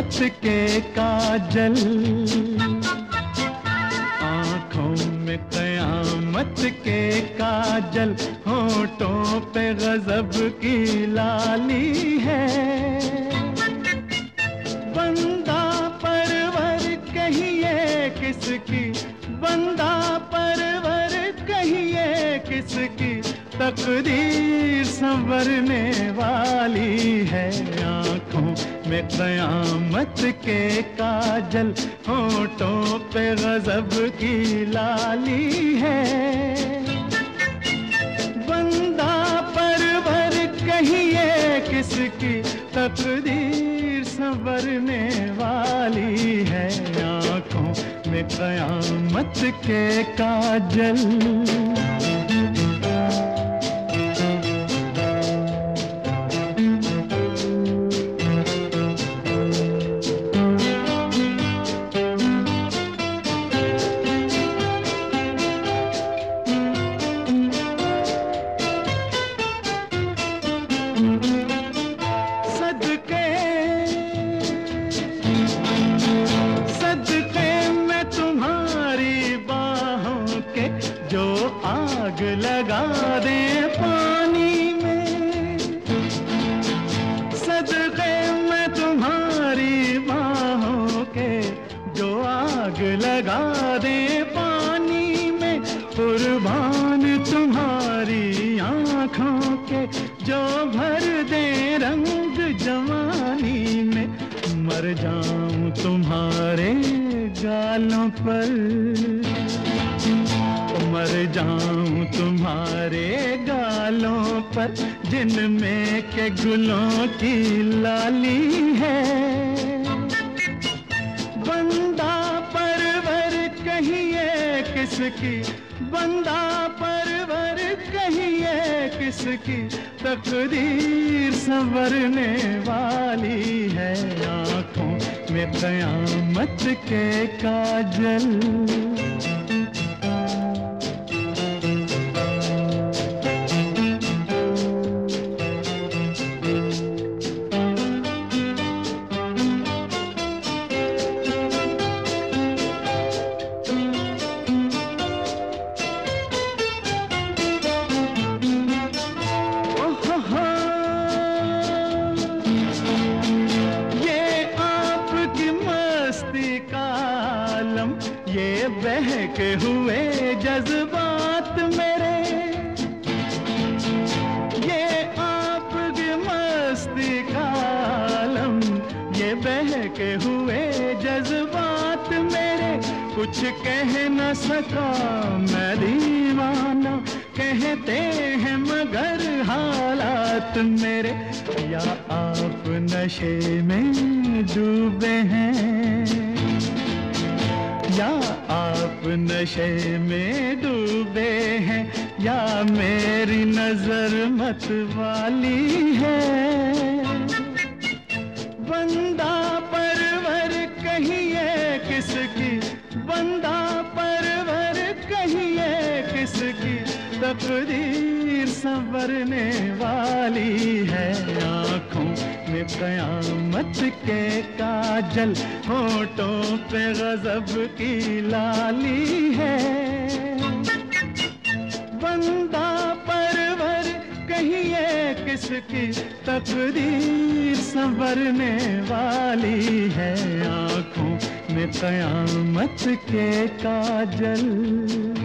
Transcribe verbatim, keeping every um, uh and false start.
कयामत के काजल, आँखों में कयामत के काजल, होठों पे गजब की लाली है। बंदा परवर कहिए किसकी, बंदा परवर कहिए किसकी, तकदीर संवरने वाली है। आँखों में कयामत के काजल, होठों पे गजब की लाली है। बंदा परवर कहिए किसकी, तकदीर संवरने वाली है। आँखों में कयामत के काजल। आग लगा दे पानी में, सदक़े में तुम्हारी बाहों के, जो आग लगा दे पानी में। कुर्बान तुम्हारी आँखों के, जो भर दे रंग जवानी में। मर जाऊं तुम्हारे गालों पर, मर जाऊं तुम्हारे गालों पर, जिनमें के गुलों की लाली है। बंदा परवर कहिए किसकी, बंदा परवर कहिए किसकी, तकदीर संवरने वाली है। आँखों में कयामत के काजल। ये बहके हुए जज्बात मेरे, ये आपकी मस्ती का आलम, ये बहके हुए जज्बात मेरे। कुछ कह न सका मैं दीवाना, कहते हैं मगर हालात मेरे। या आप नशे में डूबे हैं, या आप नशे में डूबे हैं, या मेरी नजर मत वाली है। बंदा परवर कहिए किसकी, बंदा परवर कहिए किसकी, तकदीर संवरने वाली है। आँखों में कयामत के काजल, होठों पे गजब की लाली है। बंदा परवर कहिए किसकी, तकदीर संवरने वाली है। आँखों में कयामत के काजल।